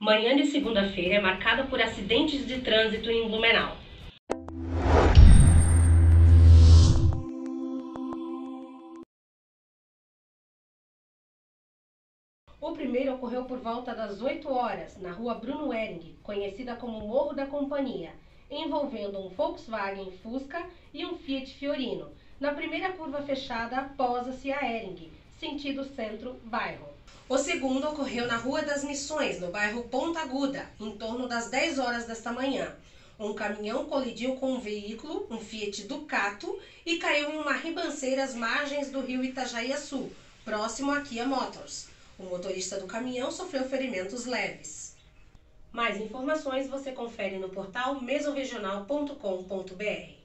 Manhã de segunda-feira é marcada por acidentes de trânsito em Blumenau. O primeiro ocorreu por volta das 8 horas, na rua Bruno Hering, conhecida como Morro da Companhia, envolvendo um Volkswagen Fusca e um Fiat Fiorino, na primeira curva fechada após a Cia Hering, sentido centro-bairro. O segundo ocorreu na Rua das Missões, no bairro Ponta Aguda, em torno das 10 horas desta manhã. Um caminhão colidiu com um veículo, um Fiat Ducato, e caiu em uma ribanceira às margens do rio Itajaiaçu, próximo à Kia Motors. O motorista do caminhão sofreu ferimentos leves. Mais informações você confere no portal mesoregional.com.br.